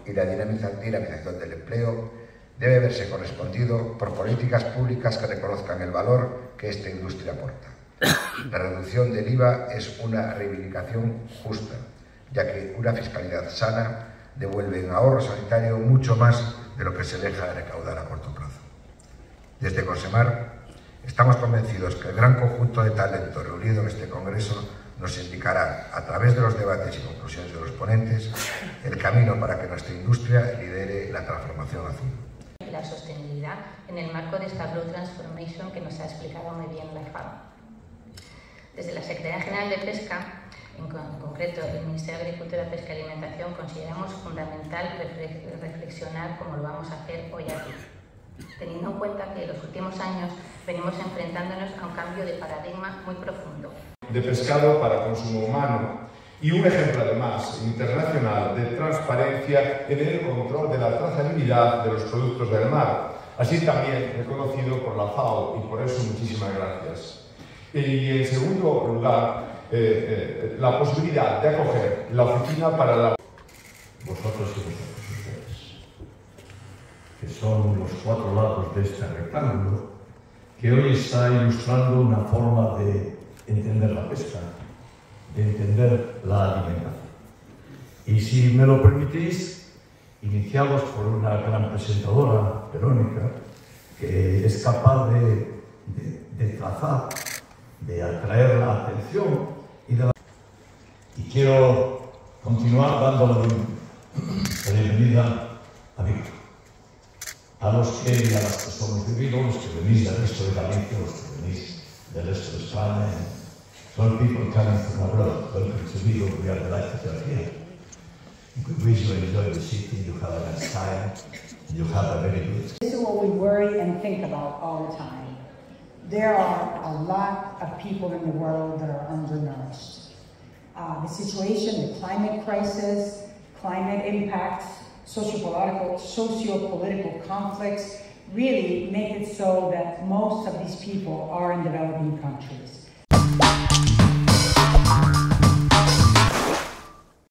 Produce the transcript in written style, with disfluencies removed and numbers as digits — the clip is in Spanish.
y la dinamización del empleo debe verse correspondido por políticas públicas que reconozcan el valor que esta industria aporta. La reducción del IVA es una reivindicación justa, ya que una fiscalidad sana devuelve en ahorro sanitario mucho más de lo que se deja de recaudar a corto plazo. Desde Consemar estamos convencidos que el gran conjunto de talento reunido en este Congreso nos indicará, a través de los debates y conclusiones de los ponentes, el camino para que nuestra industria lidere la transformación azul. La sostenibilidad en el marco de esta Blue Transformation que nos ha explicado muy bien la FAO. Desde la Secretaría General de Pesca, en concreto el Ministerio de Agricultura, Pesca y Alimentación, consideramos fundamental reflexionar como lo vamos a hacer hoy aquí, teniendo en cuenta que en los últimos años venimos enfrentándonos a un cambio de paradigma muy profundo. De pescado para consumo humano y un ejemplo además internacional de transparencia en el control de la trazabilidad de los productos del mar, así también reconocido por la FAO, y por eso muchísimas gracias. Y en segundo lugar, la posibilidad de acoger la oficina para la... Vosotros y vosotros ustedes, que son los cuatro lados de este rectángulo, que hoy está ilustrando una forma de entender la pesca, de entender la alimentación. Y si me lo permitís, iniciamos por una gran presentadora, Verónica, que es capaz de trazar, de atraer la atención y quiero continuar dando la bienvenida a Víctor, a los que y a las que somos de Vigo, los que venís del resto de Galicia, los que venís del resto de España. Some people coming from abroad, welcome to Vigo, we are delighted you're here. We wish you enjoy the city, you have a nice time, you have a very good... This is what we worry and think about all the time. There are a lot of people in the world that are undernourished. The situation, the climate crisis, climate impacts, socio-political conflicts really make it so that most of these people are in developing countries.